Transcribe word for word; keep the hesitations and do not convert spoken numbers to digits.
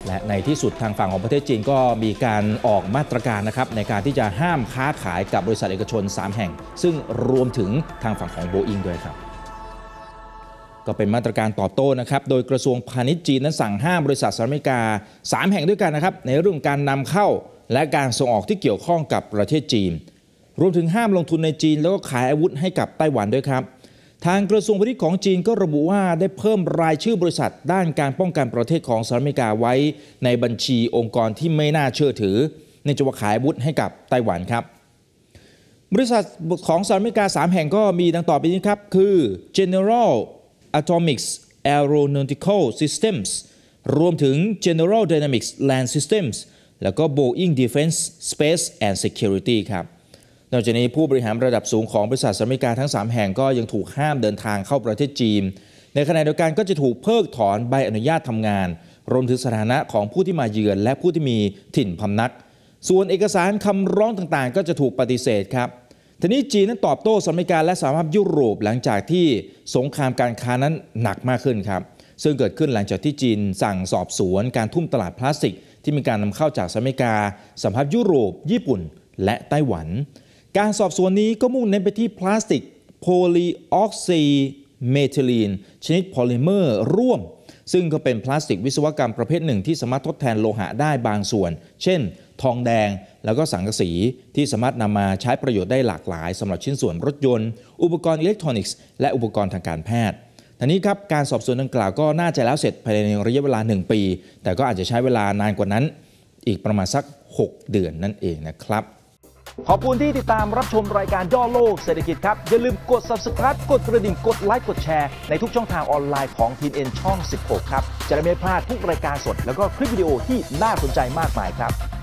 และในที่สุดทางฝั่งของประเทศจีนก็มีการออกมาตรการนะครับในการที่จะห้ามค้าขายกับบริษัทเอกชนสามแห่งซึ่งรวมถึงทางฝั่งของ Boeing ด้วยครับก็เป็นมาตรการตอบโต้นะครับโดยกระทรวงพาณิชย์จีนนั้นสั่งห้ามบริษัทสหรัฐอเมริกาสามแห่งด้วยกันนะครับในเรื่องการนำเข้าและการส่งออกที่เกี่ยวข้องกับประเทศจีนรวมถึงห้ามลงทุนในจีนแล้วก็ขายอาวุธให้กับไต้หวันด้วยครับทางกระทรวงพาณิชย์ของจีนก็ระบุว่าได้เพิ่มรายชื่อบริษัทด้านการป้องกันประเทศของสหรัฐอเมริกาไว้ในบัญชีองค์กรที่ไม่น่าเชื่อถือในจะว่าขายอาวุธให้กับไต้หวันครับบริษัทของสหรัฐอเมริกาสามแห่งก็มีดังต่อไปนี้ครับคือ General Atomics Aeronautical Systems รวมถึง General Dynamics Land Systems แล้วก็ Boeing Defense Space and Security ครับนอกจากนี้ผู้บริหารระดับสูงของบริษัทสหรัฐอเมริกาทั้งสามแห่งก็ยังถูกห้ามเดินทางเข้าประเทศจีนในขณะเดียวกันก็จะถูกเพิกถอนใบอนุญาตทำงานรวมถึงสถานะของผู้ที่มาเยือนและผู้ที่มีถิ่นพำนักส่วนเอกสารคำร้องต่างๆก็จะถูกปฏิเสธครับทีนี้จีนนั้นตอบโต้สหรัฐอเมริกาและสหภาพยุโรปหลังจากที่สงครามการค้านั้นหนักมากขึ้นครับซึ่งเกิดขึ้นหลังจากที่จีนสั่งสอบสวนการทุ่มตลาดพลาสติกที่มีการนำเข้าจากสหรัฐอเมริกาสหภาพยุโรปญี่ปุ่นและไต้หวันการสอบสวนนี้ก็มุ่งเน้นไปที่พลาสติกโพลีออกซิเมทิลีนชนิดโพลิเมอร์ร่วมซึ่งก็เป็นพลาสติกวิศวกรรมประเภทหนึ่งที่สามารถทดแทนโลหะได้บางส่วนเช่นทองแดงแล้วก็สังกะสีที่สามารถนำมาใช้ประโยชน์ได้หลากหลายสำหรับชิ้นส่วนรถยนต์อุปกรณ์อิเล็กทรอนิกส์และอุปกรณ์ทางการแพทย์ทีนี้ครับการสอบสวนดังกล่าวก็น่าจะแล้วเสร็จภายในระยะเวลาหนึ่งปีแต่ก็อาจจะใช้เวลานานกว่านั้นอีกประมาณสักหกเดือนนั่นเองนะครับขอบคุณที่ติดตามรับชมรายการย่อโลกเศรษฐกิจครับอย่าลืมกด ซับสไครบ์ กดกระดิ่งกดไลค์กดแชร์ในทุกช่องทางออนไลน์ของ ที เอ็น ช่องสิบหกครับจะได้ไม่พลาดทุกรายการสดแล้วก็คลิปวิดีโอที่น่าสนใจมากมายครับ